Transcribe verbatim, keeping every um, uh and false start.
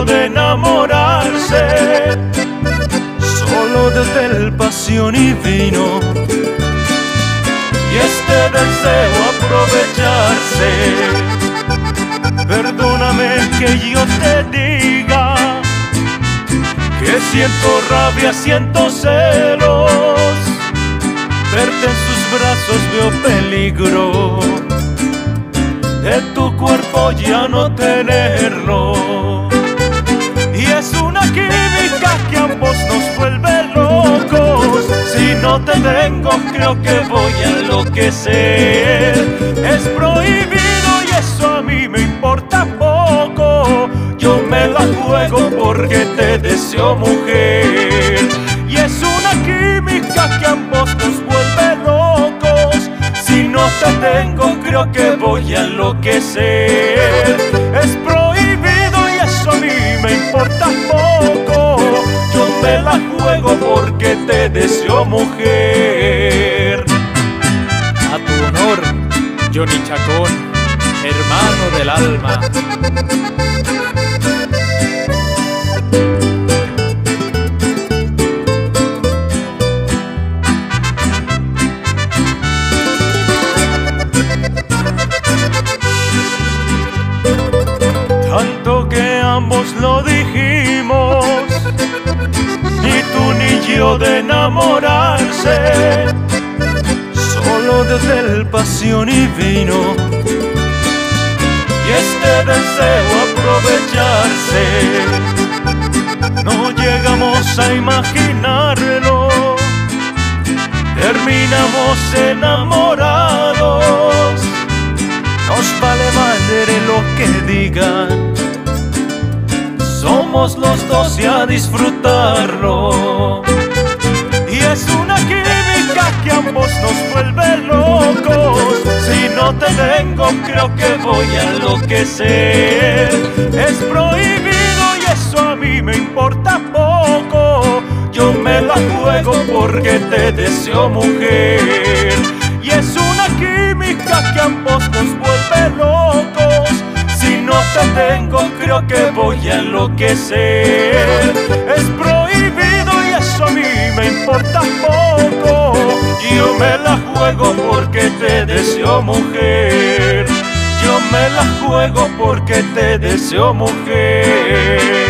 niño de enamorarse, solo desde el pasión y vino, y este deseo aprovecharse. Perdóname que yo te diga que siento rabia, siento celos, verte en sus brazos veo peligro, de tu cuerpo ya no tenerlo. Y es una química que a ambos nos vuelve locos. Si no te tengo creo que voy a enloquecer. Es prohibido y eso a mí me importa poco. Yo me la juego porque te deseo mujer. Y es una química que a ambos nos vuelve locos. Si no te tengo creo que voy a enloquecer. Es prohibido y eso a mí me importa poco. Yo me la juego porque te deseo mujer. A tu honor, Johnny Chacón, hermano del alma. Tanto que ambos lo dijimos, ni tú ni yo de enamorarse, solo desde el pasión y vino, y este deseo aprovecharse. No llegamos a imaginarlo, terminamos enamorados. Nos vale madre lo que digan, somos los dos y a disfrutarlo. Y es una química que a ambos nos vuelve locos. Si no te tengo creo que voy a enloquecer. Es prohibido y eso a mí me importa poco. Yo me la juego porque te deseo mujer. Y es una química que a ambos nos vuelve locos. Si no te tengo creo que voy a enloquecer. Es prohibido y eso a mí me importa poco. Yo me la juego porque te deseo mujer. Yo me la juego porque te deseo mujer.